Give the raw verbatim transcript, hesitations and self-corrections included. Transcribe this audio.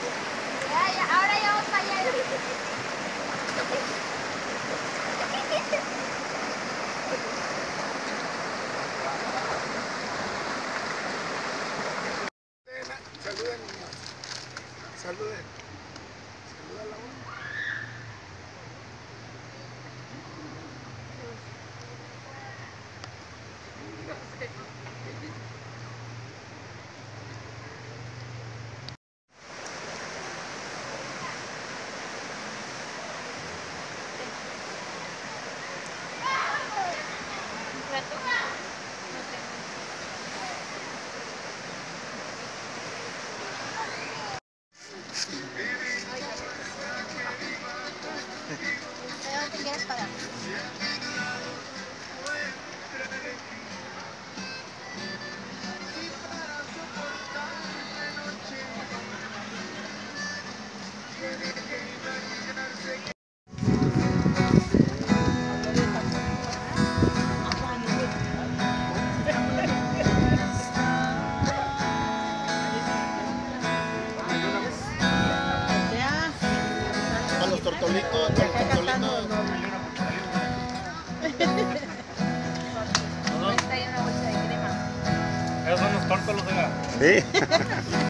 Ya, ya, ahora ya vamos para allá. Saluden, niños. Saluden. Saluda a la una. ¿Dónde te quieres parar? Con los tortolitos, con los tortolitos. Está ahí una bolsa de crema. Esos son los tórtolos, oiga. Sí.